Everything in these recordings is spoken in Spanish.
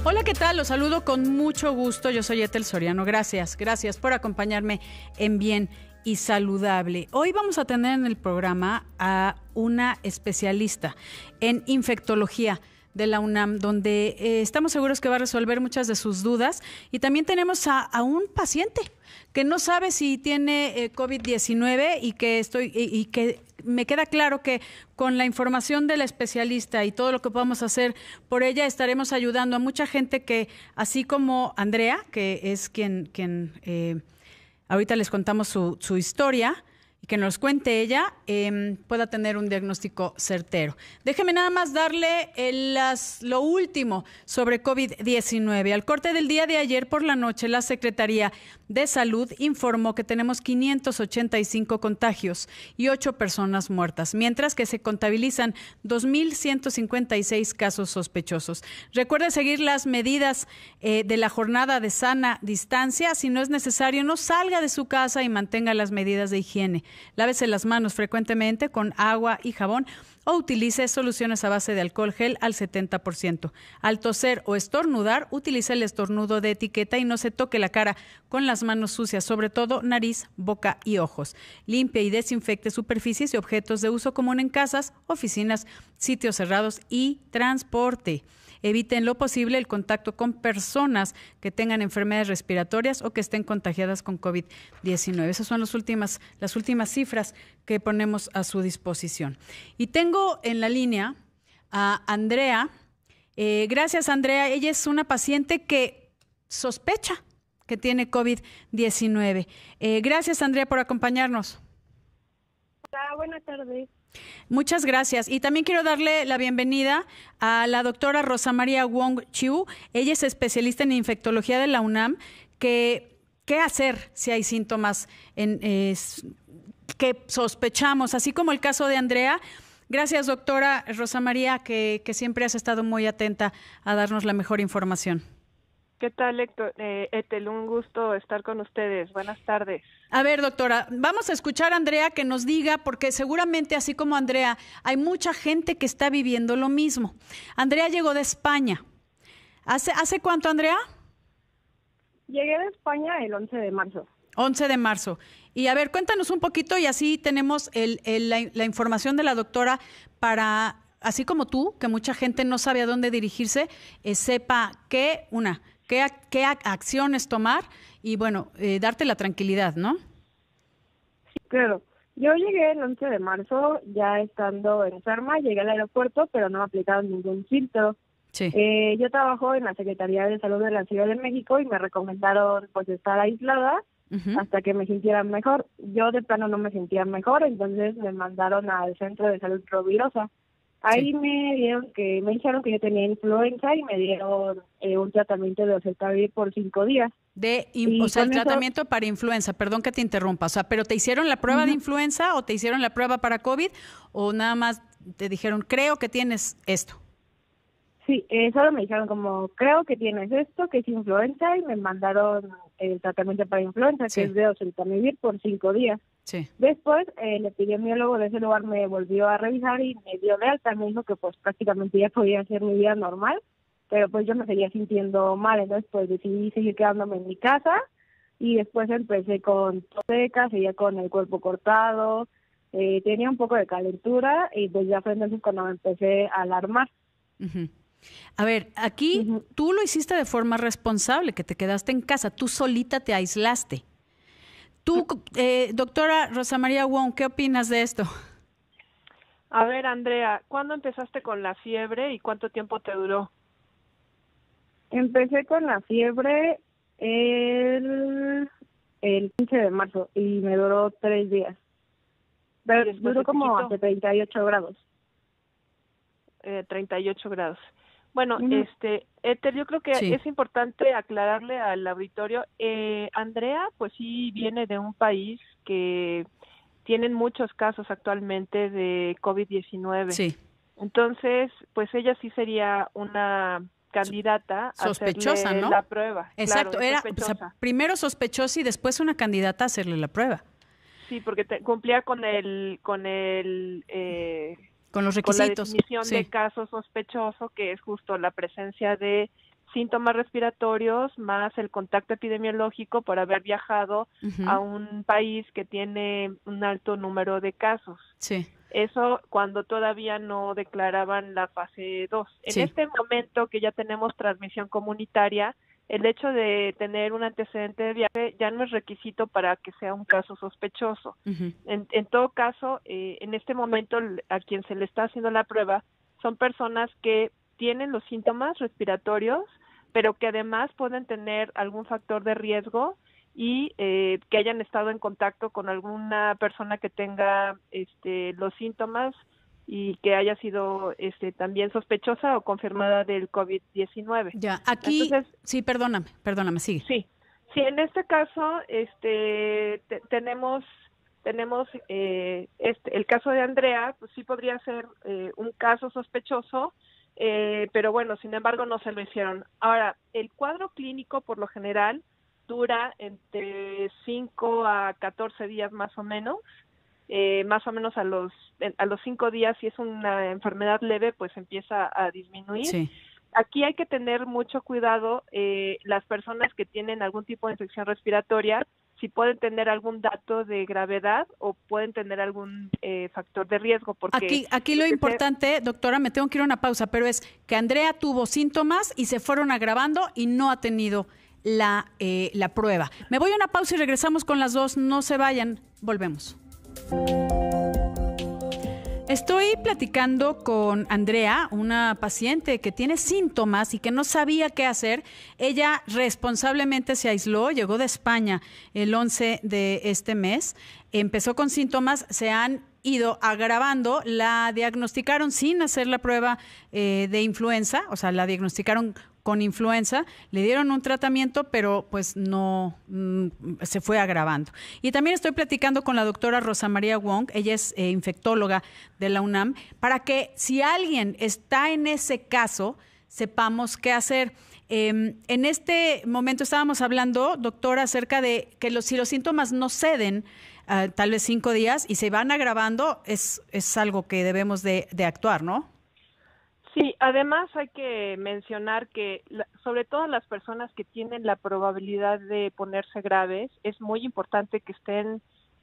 Hola, ¿qué tal? Los saludo con mucho gusto. Yo soy Ethel Soriano. Gracias por acompañarme en Bien y Saludable. Hoy vamos a tener en el programa a una especialista en infectología de la UNAM, donde estamos seguros que va a resolver muchas de sus dudas. Y también tenemos a un paciente que no sabe si tiene COVID-19 y que me queda claro que con la información de la especialista y todo lo que podamos hacer por ella, estaremos ayudando a mucha gente que, así como Andrea, que es quien ahorita les contamos su historia, y que nos cuente ella, pueda tener un diagnóstico certero. Déjeme nada más darle lo último sobre COVID-19. Al corte del día de ayer por la noche, la Secretaría de Salud informó que tenemos 585 contagios y 8 personas muertas, mientras que se contabilizan 2,156 casos sospechosos. Recuerde seguir las medidas de la jornada de sana distancia. Si no es necesario, no salga de su casa y mantenga las medidas de higiene. Lávese las manos frecuentemente con agua y jabón o utilice soluciones a base de alcohol gel al 70%. Al toser o estornudar, utilice el estornudo de etiqueta y no se toque la cara con las manos sucias, sobre todo nariz, boca y ojos. Limpie y desinfecte superficies y objetos de uso común en casas, oficinas, sitios cerrados y transporte. Evite en lo posible el contacto con personas que tengan enfermedades respiratorias o que estén contagiadas con COVID-19. Esas son las últimas cifras que ponemos a su disposición. Y tengo en la línea a Andrea. Gracias, Andrea. Ella es una paciente que sospecha que tiene COVID-19. Gracias, Andrea, por acompañarnos. Hola, buenas tardes. Muchas gracias. Y también quiero darle la bienvenida a la doctora Rosa María Wong Chiu. Ella es especialista en infectología de la UNAM. ¿Qué hacer si hay síntomas que sospechamos? Así como el caso de Andrea. Gracias, doctora Rosa María, que siempre has estado muy atenta a darnos la mejor información. ¿Qué tal, Ethel? Un gusto estar con ustedes. Buenas tardes. A ver, doctora, vamos a escuchar a Andrea que nos diga, porque seguramente, así como Andrea, hay mucha gente que está viviendo lo mismo. Andrea llegó de España. ¿Hace cuánto, Andrea? Llegué de España el 11 de marzo. 11 de marzo. Y a ver, cuéntanos un poquito y así tenemos la información de la doctora para, así como tú, que mucha gente no sabe a dónde dirigirse, sepa qué acciones tomar y, bueno, darte la tranquilidad, ¿no? Sí, claro. Yo llegué el 11 de marzo ya estando enferma, llegué al aeropuerto, pero no me aplicaron ningún filtro. Sí. Yo trabajo en la Secretaría de Salud de la Ciudad de México y me recomendaron pues estar aislada hasta que me sintiera mejor. Yo de plano no me sentía mejor, entonces me mandaron al Centro de Salud Provirosa. Ahí Sí. me dijeron que yo tenía influenza y me dieron un tratamiento de oseltamivir por 5 días. O sea, el tratamiento para influenza, perdón que te interrumpa, o sea, ¿pero te hicieron la prueba de influenza o te hicieron la prueba para COVID o nada más te dijeron, creo que tienes esto? Sí, solo me dijeron como, creo que tienes esto, que es influenza, y me mandaron el tratamiento para influenza, Sí. que es de oseltamivir por 5 días. Sí. Después, el epidemiólogo de ese lugar me volvió a revisar y me dio de alta. Me dijo que pues prácticamente ya podía hacer mi vida normal, pero pues yo me seguía sintiendo mal, entonces pues decidí seguir quedándome en mi casa y después empecé con tos seca, seguía con el cuerpo cortado, tenía un poco de calentura y pues ya fue entonces cuando me empecé a alarmar. Uh-huh. A ver, aquí tú lo hiciste de forma responsable, que te quedaste en casa, tú solita te aislaste. Tú, doctora Rosa María Wong, ¿qué opinas de esto? A ver, Andrea, ¿cuándo empezaste con la fiebre y cuánto tiempo te duró? Empecé con la fiebre el 15 de marzo y me duró 3 días. Pero duró como hasta 38 grados. 38 grados. Bueno, Ethel, yo creo que Sí. es importante aclararle al auditorio. Andrea, pues sí viene de un país que tienen muchos casos actualmente de COVID-19. Sí. Entonces, pues ella sí sería una candidata sospechosa, a hacerle ¿no? la prueba. Exacto, Claro, era sospechosa. primero sospechosa y después una candidata a hacerle la prueba. Sí, porque cumplía con Con los con la requisitos. definición Sí. de caso sospechoso, que es justo la presencia de síntomas respiratorios más el contacto epidemiológico por haber viajado a un país que tiene un alto número de casos. Sí. Eso cuando todavía no declaraban la fase 2. En este momento que ya tenemos transmisión comunitaria, el hecho de tener un antecedente de viaje ya no es requisito para que sea un caso sospechoso. En todo caso, en este momento a quien se le está haciendo la prueba son personas que tienen los síntomas respiratorios, pero que además pueden tener algún factor de riesgo y que hayan estado en contacto con alguna persona que tenga los síntomas y que haya sido también sospechosa o confirmada del COVID-19. Ya, aquí, entonces, sí, perdóname, sigue. Sí, en este caso tenemos el caso de Andrea, pues sí podría ser un caso sospechoso, pero bueno, sin embargo no se lo hicieron. Ahora, el cuadro clínico por lo general dura entre 5 a 14 días más o menos a los 5 días, si es una enfermedad leve, pues empieza a disminuir. Sí. Aquí hay que tener mucho cuidado, las personas que tienen algún tipo de infección respiratoria, si pueden tener algún dato de gravedad o pueden tener algún factor de riesgo. Porque aquí lo importante, doctora, me tengo que ir a una pausa, pero es que Andrea tuvo síntomas y se fueron agravando y no ha tenido la prueba. Me voy a una pausa y regresamos con las dos. No se vayan, volvemos. Estoy platicando con Andrea, una paciente que tiene síntomas y que no sabía qué hacer. Ella responsablemente se aisló, llegó de España el 11 de este mes, empezó con síntomas, se han ido agravando, la diagnosticaron sin hacer la prueba de influenza, o sea, la diagnosticaron con influenza, le dieron un tratamiento, pero pues no se fue agravando. Y también estoy platicando con la doctora Rosa María Wong, ella es infectóloga de la UNAM, para que si alguien está en ese caso, sepamos qué hacer. En este momento estábamos hablando, doctora, acerca de que si los síntomas no ceden, tal vez 5 días, y se van agravando, es algo que debemos de actuar, ¿no? Sí, además hay que mencionar que sobre todo las personas que tienen la probabilidad de ponerse graves, es muy importante que estén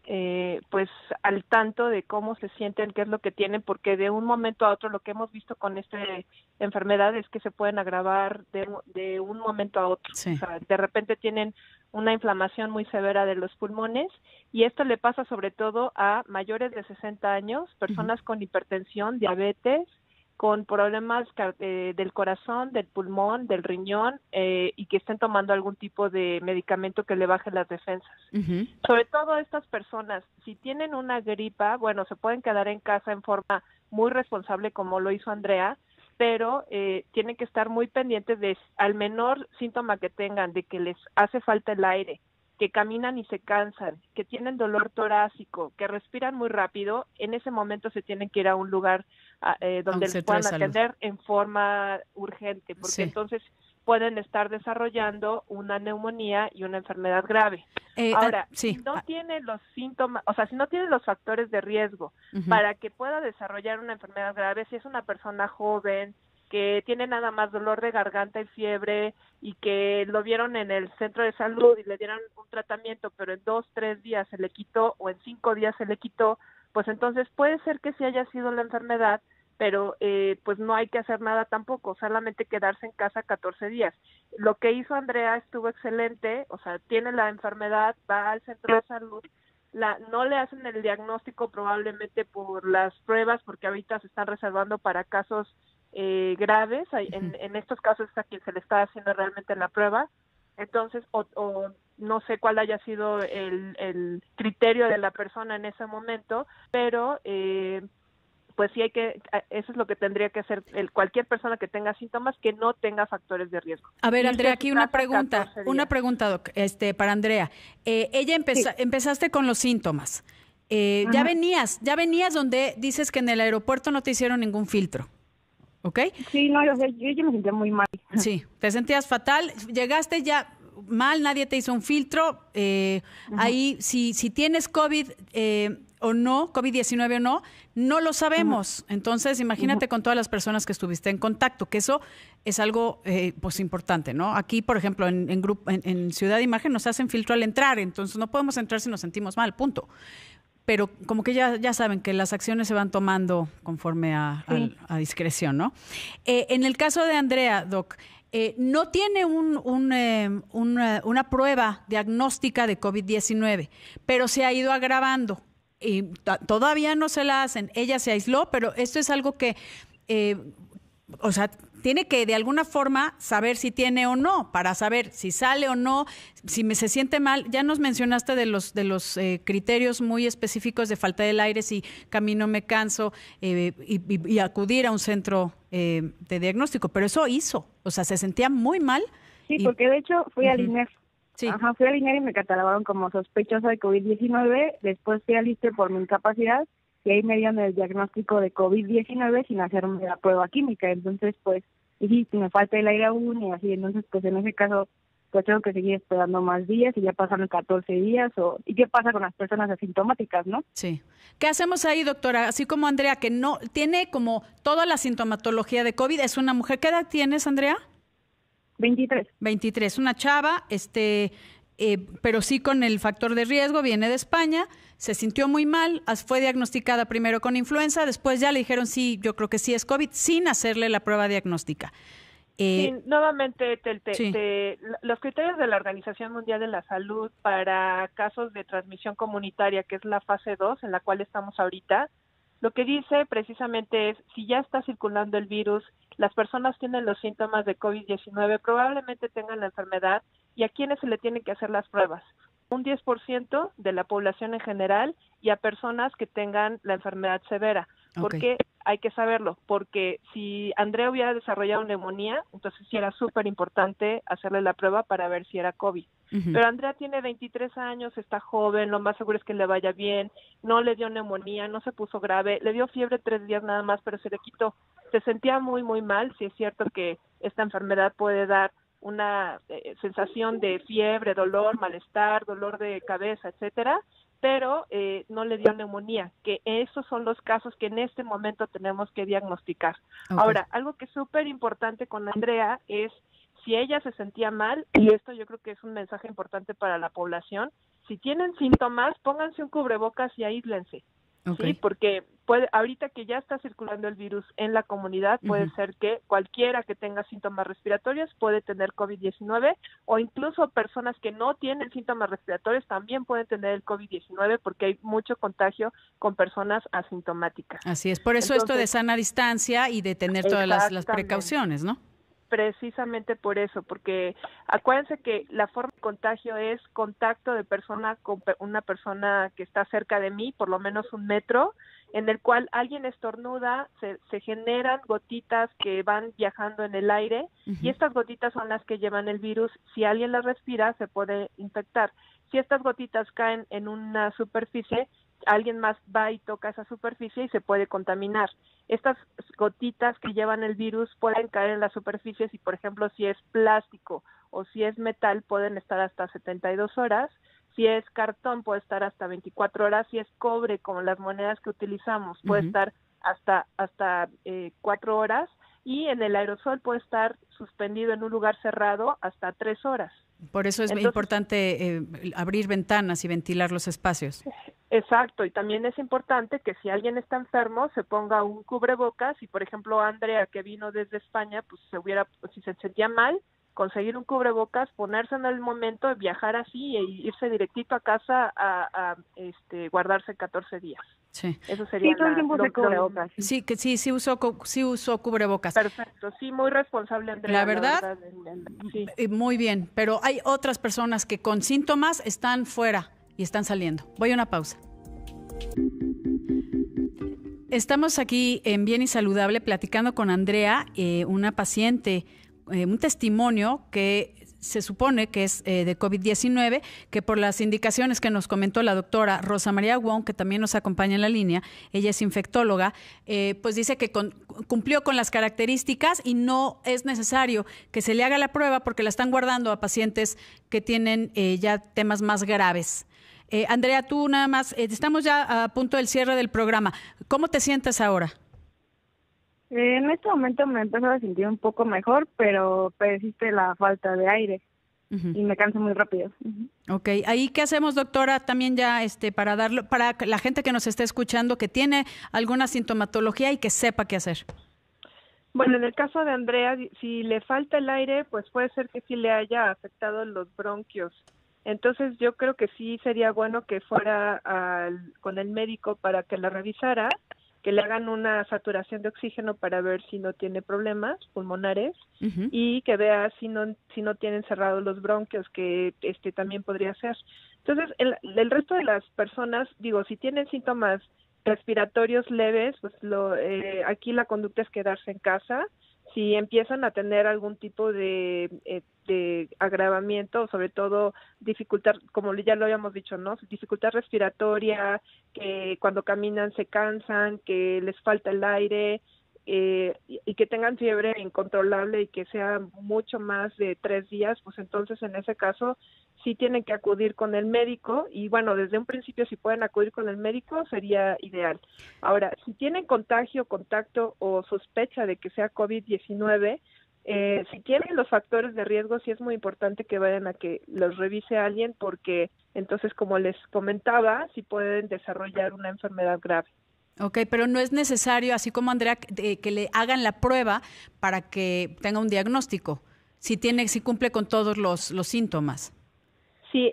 pues al tanto de cómo se sienten, qué es lo que tienen, porque de un momento a otro lo que hemos visto con esta enfermedad es que se pueden agravar de un momento a otro. Sí. O sea, de repente tienen una inflamación muy severa de los pulmones y esto le pasa sobre todo a mayores de 60 años, personas con hipertensión, diabetes, con problemas del corazón, del pulmón, del riñón y que estén tomando algún tipo de medicamento que le baje las defensas. Sobre todo estas personas, si tienen una gripa, bueno, se pueden quedar en casa en forma muy responsable como lo hizo Andrea, pero tienen que estar muy pendientes de al menor síntoma que tengan, de que les hace falta el aire, que caminan y se cansan, que tienen dolor torácico, que respiran muy rápido, en ese momento se tienen que ir a un lugar donde les puedan atender en forma urgente, porque entonces pueden estar desarrollando una neumonía y una enfermedad grave. Ahora, si no tiene los síntomas, o sea, si no tiene los factores de riesgo para que pueda desarrollar una enfermedad grave, si es una persona joven, que tiene nada más dolor de garganta y fiebre y que lo vieron en el centro de salud y le dieron un tratamiento, pero en 2-3 días se le quitó o en 5 días se le quitó, pues entonces puede ser que sí haya sido la enfermedad, pero pues no hay que hacer nada tampoco, solamente quedarse en casa 14 días. Lo que hizo Andrea estuvo excelente, o sea, tiene la enfermedad, va al centro de salud, no le hacen el diagnóstico probablemente por las pruebas, porque ahorita se están reservando para casos graves, en estos casos es a quien se le está haciendo realmente la prueba, entonces, o no sé cuál haya sido el criterio de la persona en ese momento, pero pues sí eso es lo que tendría que hacer cualquier persona que tenga síntomas que no tenga factores de riesgo. A ver, Andrea, aquí una pregunta, Doc, para Andrea. Ella empezaste con los síntomas. Ya venías donde dices que en el aeropuerto no te hicieron ningún filtro. ¿Ok? Sí, no, yo me sentía muy mal. Sí, te sentías fatal, llegaste ya mal, nadie te hizo un filtro. Ahí, si tienes COVID o no, COVID-19 o no lo sabemos. Entonces, imagínate con todas las personas que estuviste en contacto, que eso es algo pues importante, ¿no? Aquí, por ejemplo, en Ciudad de Imagen nos hacen filtro al entrar, entonces no podemos entrar si nos sentimos mal, punto. Pero como que ya saben que las acciones se van tomando conforme a discreción, ¿no? En el caso de Andrea, Doc, no tiene una prueba diagnóstica de COVID-19, pero se ha ido agravando y todavía no se la hacen. Ella se aisló, pero esto es algo que, o sea, tiene que de alguna forma saber si tiene o no, para saber si sale o no, si se siente mal. Ya nos mencionaste de los criterios muy específicos de falta del aire, si camino, me canso, y acudir a un centro de diagnóstico. Pero eso hizo, o sea, se sentía muy mal. Sí, porque de hecho fui al INEF. Sí. Ajá, fui al INEF y me catalogaron como sospechosa de COVID-19. Después fui al ISSSTE por mi incapacidad. Y ahí me dieron el diagnóstico de COVID-19 sin hacerme la prueba química. Entonces, pues, y sí, me falta el aire aún y así. Entonces, pues, en ese caso, pues tengo que seguir esperando más días y ya pasaron 14 días. ¿Y qué pasa con las personas asintomáticas, no? Sí. ¿Qué hacemos ahí, doctora? Así como Andrea, que no tiene como toda la sintomatología de COVID, es una mujer. ¿Qué edad tienes, Andrea? 23. 23, una chava, pero sí con el factor de riesgo, viene de España, se sintió muy mal, fue diagnosticada primero con influenza, después ya le dijeron sí, yo creo que sí es COVID, sin hacerle la prueba diagnóstica. Sí, nuevamente, los criterios de la Organización Mundial de la Salud para casos de transmisión comunitaria, que es la fase 2 en la cual estamos ahorita, lo que dice precisamente es, si ya está circulando el virus, las personas tienen los síntomas de COVID-19, probablemente tengan la enfermedad, y a quienes se le tienen que hacer las pruebas. Un 10% de la población en general y a personas que tengan la enfermedad severa. ¿Por qué? Hay que saberlo, porque si Andrea hubiera desarrollado neumonía, entonces sí era súper importante hacerle la prueba para ver si era COVID. Pero Andrea tiene 23 años, está joven, lo más seguro es que le vaya bien, no le dio neumonía, no se puso grave, le dio fiebre 3 días nada más, pero se le quitó. Se sentía muy, muy mal, sí es cierto que esta enfermedad puede dar una sensación de fiebre, dolor, malestar, dolor de cabeza, etcétera, pero no le dio neumonía, que esos son los casos que en este momento tenemos que diagnosticar. Ahora, algo que es súper importante con Andrea es, si ella se sentía mal, y esto yo creo que es un mensaje importante para la población, si tienen síntomas, pónganse un cubrebocas y aíslense. Sí, porque ahorita que ya está circulando el virus en la comunidad, puede ser que cualquiera que tenga síntomas respiratorios puede tener COVID-19, o incluso personas que no tienen síntomas respiratorios también pueden tener el COVID-19 porque hay mucho contagio con personas asintomáticas. Así es, por eso entonces, esto de sana distancia y de tener todas las precauciones, ¿no? Precisamente por eso, porque acuérdense que la forma de contagio es contacto de persona con una persona que está cerca de mí, por lo menos 1 metro, en el cual alguien estornuda, se generan gotitas que van viajando en el aire, y estas gotitas son las que llevan el virus. Si alguien las respira, se puede infectar. Si estas gotitas caen en una superficie, alguien más va y toca esa superficie y se puede contaminar. Estas gotitas que llevan el virus pueden caer en las superficies y, por ejemplo, si es plástico o si es metal, pueden estar hasta 72 horas. Si es cartón, puede estar hasta 24 horas. Si es cobre, como las monedas que utilizamos, puede estar hasta 4 horas. Y en el aerosol puede estar suspendido en un lugar cerrado hasta 3 horas. Por eso es importante abrir ventanas y ventilar los espacios. Exacto, y también es importante que si alguien está enfermo se ponga un cubrebocas y, por ejemplo, Andrea, que vino desde España, pues si se sentía mal, conseguir un cubrebocas, ponerse en el momento, viajar así e irse directito a casa a guardarse 14 días. Sí. Eso sería todo el tiempo usé cubrebocas. Sí usó cubrebocas. Perfecto, sí, muy responsable, Andrea. La verdad, sí. Muy bien, pero hay otras personas que con síntomas están fuera y están saliendo. Voy a una pausa. Estamos aquí en Bien y Saludable platicando con Andrea, una paciente, un testimonio que se supone que es de COVID-19, que por las indicaciones que nos comentó la doctora Rosa María Wong, que también nos acompaña en la línea, ella es infectóloga, pues dice que cumplió con las características y no es necesario que se le haga la prueba porque la están guardando a pacientes que tienen ya temas más graves. Andrea, tú nada más, estamos ya a punto del cierre del programa. ¿Cómo te sientes ahora? En este momento me empezó a sentir un poco mejor, pero persiste la falta de aire y me canso muy rápido. Ok, ahí ¿qué hacemos, doctora? También ya para la gente que nos esté escuchando que tiene alguna sintomatología y que sepa qué hacer. Bueno, en el caso de Andrea, si le falta el aire, pues puede ser que sí le haya afectado los bronquios. Entonces yo creo que sí sería bueno que fuera con el médico para que la revisara, que le hagan una saturación de oxígeno para ver si no tiene problemas pulmonares y que vea si no tienen cerrados los bronquios, que también podría ser. Entonces, el resto de las personas, si tienen síntomas respiratorios leves, pues aquí la conducta es quedarse en casa. Si empiezan a tener algún tipo de agravamiento, sobre todo dificultad, como ya lo habíamos dicho, ¿no? Dificultad respiratoria, que cuando caminan se cansan, que les falta el aire, y que tengan fiebre incontrolable y que sea mucho más de 3 días, pues entonces en ese caso sí tienen que acudir con el médico y bueno, desde un principio si pueden acudir con el médico sería ideal. Ahora, si tienen contagio, contacto o sospecha de que sea COVID-19, si tienen los factores de riesgo, sí es muy importante que vayan a que los revise alguien porque entonces, como les comentaba, sí pueden desarrollar una enfermedad grave. Ok, pero no es necesario, así como Andrea, que le hagan la prueba para que tenga un diagnóstico, si cumple con todos los síntomas. Sí,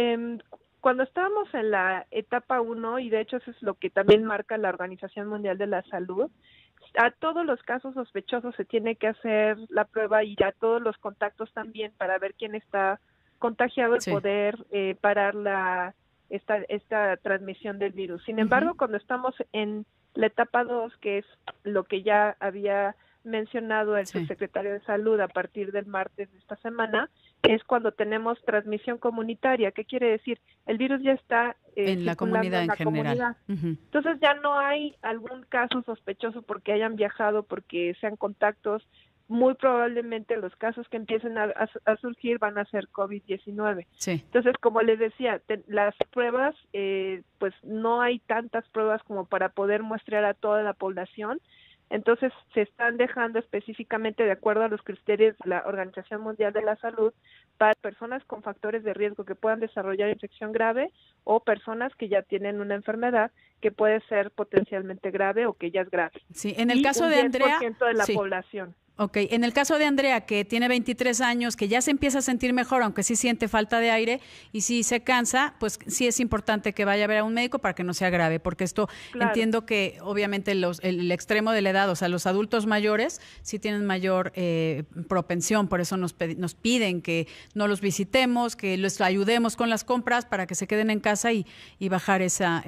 cuando estábamos en la etapa 1, y de hecho eso es lo que también marca la Organización Mundial de la Salud, a todos los casos sospechosos se tiene que hacer la prueba y a todos los contactos también para ver quién está contagiado y poder parar esta transmisión del virus. Sin embargo, cuando estamos en la etapa 2, que es lo que ya había mencionado el subsecretario de Salud a partir del martes de esta semana, es cuando tenemos transmisión comunitaria. ¿Qué quiere decir? El virus ya está en la comunidad en general. Entonces ya no hay algún caso sospechoso porque hayan viajado, porque sean contactos. Muy probablemente los casos que empiecen a surgir van a ser COVID-19. Sí. Entonces, como les decía, las pruebas, pues no hay tantas pruebas como para poder muestrear a toda la población. Entonces, se están dejando específicamente de acuerdo a los criterios de la Organización Mundial de la Salud para personas con factores de riesgo que puedan desarrollar infección grave o personas que ya tienen una enfermedad que puede ser potencialmente grave o que ya es grave. Sí, en el caso de Andrea, 10% de la población. Ok, en el caso de Andrea, que tiene 23 años, que ya se empieza a sentir mejor, aunque sí siente falta de aire y sí se cansa, pues sí es importante que vaya a ver a un médico para que no sea grave, porque esto entiendo que obviamente el extremo de la edad, o sea, los adultos mayores sí tienen mayor propensión, por eso nos piden que no los visitemos, que los ayudemos con las compras para que se queden en casa y bajar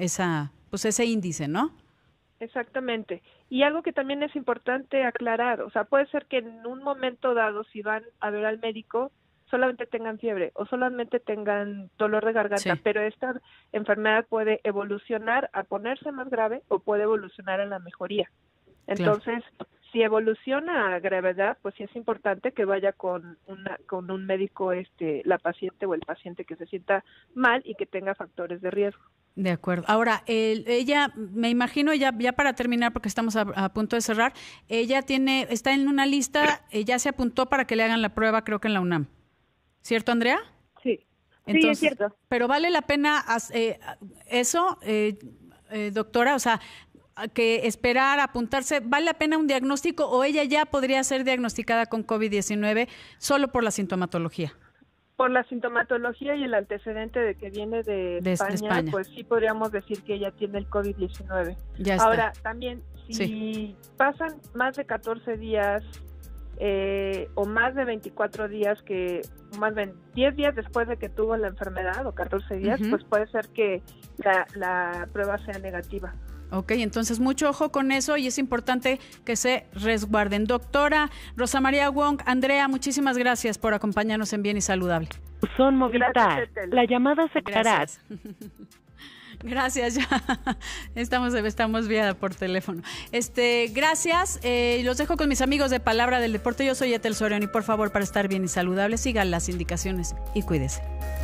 ese índice, ¿no? Exactamente. Y algo que también es importante aclarar, o sea, puede ser que en un momento dado, si van a ver al médico, solamente tengan fiebre o solamente tengan dolor de garganta, pero esta enfermedad puede evolucionar a ponerse más grave o puede evolucionar en la mejoría. Entonces, si evoluciona a gravedad, pues sí es importante que vaya con un médico la paciente o el paciente que se sienta mal y que tenga factores de riesgo. De acuerdo. Ahora, ella, me imagino, ya para terminar, porque estamos a punto de cerrar, ella está en una lista, ya se apuntó para que le hagan la prueba, creo que en la UNAM. ¿Cierto, Andrea? Sí. Entonces, sí, es cierto. Pero ¿vale la pena eso, doctora? O sea, que esperar, apuntarse, ¿vale la pena un diagnóstico o ella ya podría ser diagnosticada con COVID-19 solo por la sintomatología? Por la sintomatología y el antecedente de que viene de España, pues sí podríamos decir que ella tiene el COVID-19. Ya está. Ahora, también, si pasan más de 14 días o más de 24 días, más de 10 días después de que tuvo la enfermedad, o 14 días, pues puede ser que la prueba sea negativa. Ok, entonces mucho ojo con eso y es importante que se resguarden. Doctora Rosa María Wong, Andrea, muchísimas gracias por acompañarnos en Bien y Saludable. Son Movistar. La llamada se quedará. Gracias, ya estamos vía por teléfono. Gracias, los dejo con mis amigos de Palabra del Deporte. Yo soy Ethel Soriano y por favor, para estar bien y saludable, sigan las indicaciones y cuídese.